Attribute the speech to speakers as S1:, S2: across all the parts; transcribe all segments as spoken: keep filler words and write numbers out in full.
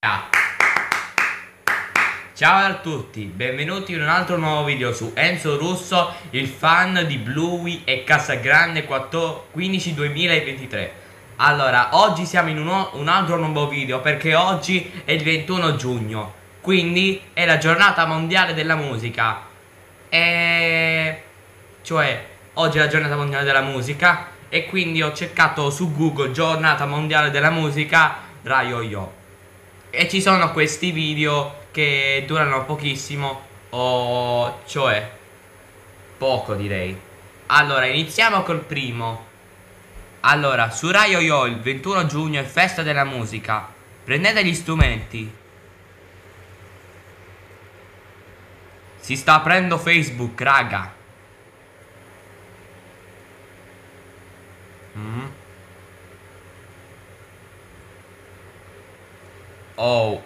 S1: Ciao a tutti, benvenuti in un altro nuovo video su Enzo Russo, il fan di Bluey e Casagrande quindici duemilaventitré. Allora, oggi siamo in uno, un altro nuovo video perché oggi è il ventuno giugno, quindi è la giornata mondiale della musica. E... cioè, oggi è la giornata mondiale della musica e quindi ho cercato su Google giornata mondiale della musica Rai Yo-Yo. E ci sono questi video che durano pochissimo, o cioè poco direi. Allora iniziamo col primo. Allora, su Rai Yo-Yo il ventuno giugno è festa della musica. Prendete gli strumenti. Si sta aprendo Facebook, raga. mm. Oh.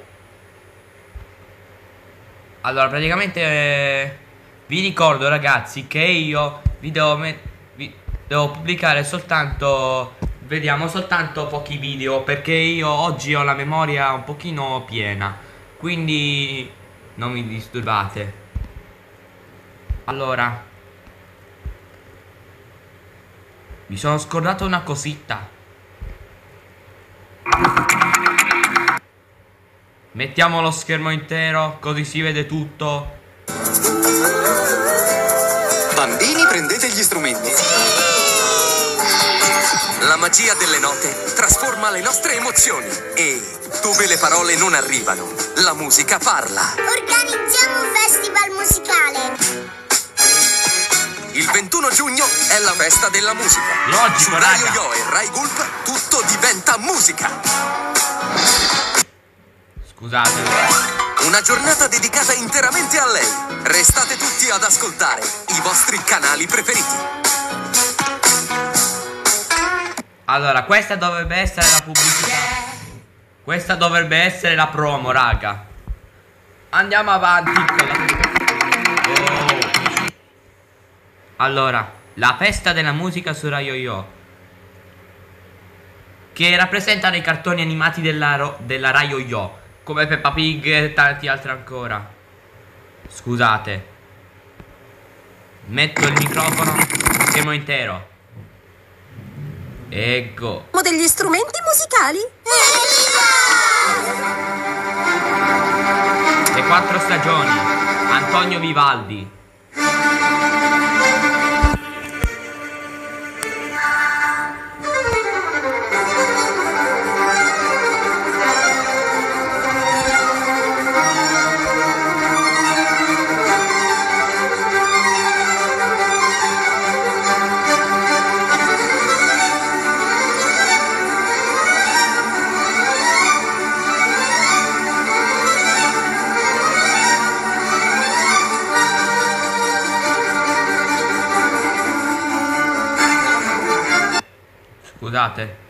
S1: Allora praticamente eh, vi ricordo ragazzi che io vi devo, vi devo pubblicare soltanto, vediamo soltanto pochi video perché io oggi ho la memoria un pochino piena, quindi non mi disturbate. Allora, mi sono scordato una cosetta. Mettiamo lo schermo intero, così si vede tutto.
S2: Bambini, prendete gli strumenti. La magia delle note trasforma le nostre emozioni e dove le parole non arrivano, la musica parla.
S3: Organizziamo un festival musicale.
S2: Il ventuno giugno è la festa della musica.
S1: Logico,
S2: Su Rai
S1: raga.
S2: Yo-Yo e Rai Gulp tutto diventa musica.
S1: Scusate.
S2: Una giornata dedicata interamente a lei. Restate tutti ad ascoltare i vostri canali preferiti.
S1: Allora, questa dovrebbe essere la pubblicità. Questa dovrebbe essere la promo, raga. Andiamo avanti con la... oh. Allora, la festa della musica su Rai Yo-Yo, che rappresentano i cartoni animati della, della Rai Yo-Yo, come Peppa Pig e tanti altri ancora. Scusate. Metto il microfono, schermo intero. Ecco.
S4: Degli strumenti musicali?
S1: Le quattro stagioni. Antonio Vivaldi. Scusate.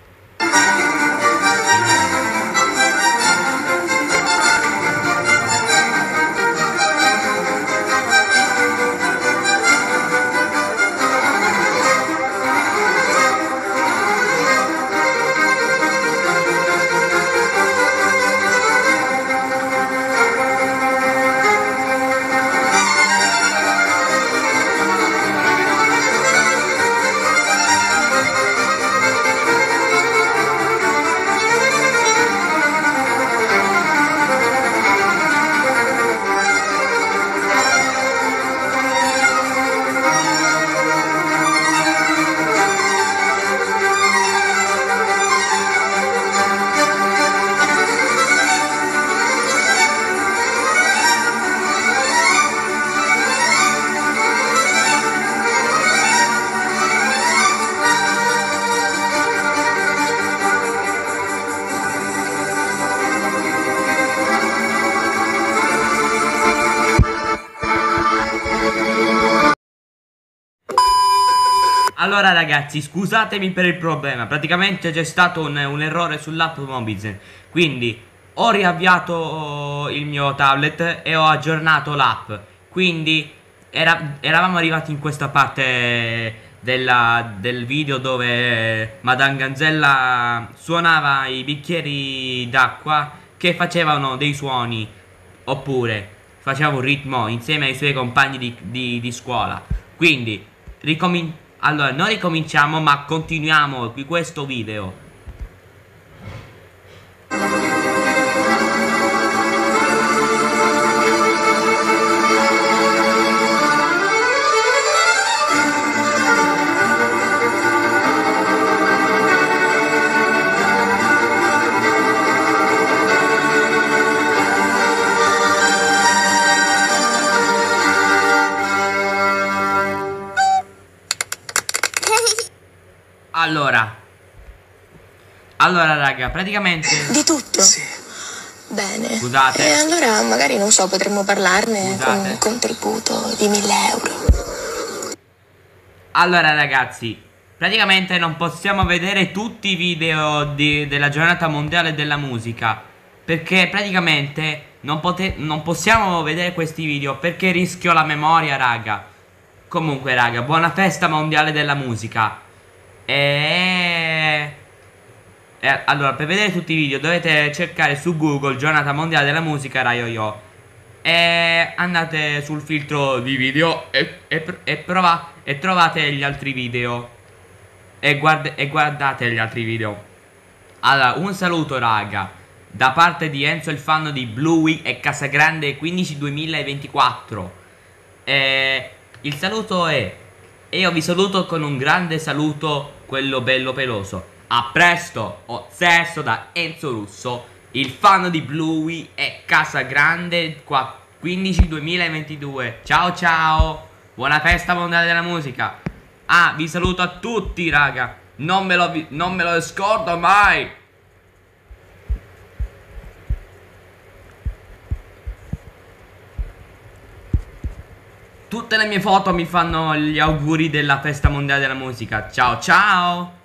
S1: Allora ragazzi, scusatemi per il problema. Praticamente c'è stato un, un errore sull'app Mobizen. Quindi ho riavviato il mio tablet e ho aggiornato l'app. Quindi era, eravamo arrivati in questa parte della, del video dove Madame Ganzella suonava i bicchieri d'acqua che facevano dei suoni, oppure faceva un ritmo insieme ai suoi compagni di, di, di scuola. Quindi ricomin- allora non ricominciamo, ma continuiamo qui questo video. Allora Allora raga, praticamente
S4: Di tutto?
S2: Sì.
S4: Bene.
S1: Scusate.
S4: E allora magari, non so, potremmo parlarne
S1: Scusate.
S4: con un contributo di mille euro.
S1: Allora ragazzi, praticamente non possiamo vedere tutti i video di- della giornata mondiale della musica, perché praticamente non, pote- non possiamo vedere questi video perché rischio la memoria raga. Comunque raga, buona festa mondiale della musica. E... e allora, per vedere tutti i video dovete cercare su Google giornata mondiale della musica Rai Yo-Yo. E andate sul filtro di video e, e, e, prova, e trovate gli altri video. E, guard, e guardate gli altri video. Allora, un saluto raga da parte di Enzo, il fan di Bluey e Casagrande quindici duemilaventiquattro. E il saluto è... E io vi saluto con un grande saluto, quello bello peloso. A presto, ho sesso da Enzo Russo, il fan di Bluey e Casagrande quindici duemilaventidue. Ciao ciao, buona festa mondiale della musica. Ah, vi saluto a tutti raga, non me lo, vi- non me lo scordo mai. Tutte le mie foto mi fanno gli auguri della festa mondiale della musica. Ciao ciao.